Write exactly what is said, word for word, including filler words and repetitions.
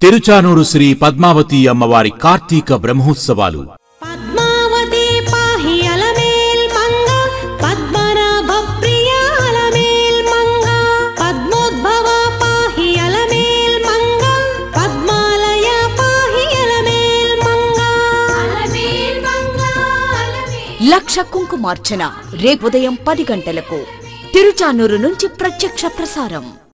తిరుచానూరు శ్రీ పద్మావతి అమ్మవారి కార్తీక బ్రహ్మోత్సవాలు. పద్మావతి పాహి అలమేల్ మంగ, పద్మనాభ ప్రియ అలమేల్ మంగ, పద్మోద్భవ పాహి అలమేల్ మంగ, పద్మాలయ పాహి అలమేల్ మంగ, అలమేల్ మంగ. లక్ష కుంకుమార్చన రేపు ఉదయం పది గంటలకు తిరుచానూరు నుంచి ప్రత్యక్ష ప్రసారం.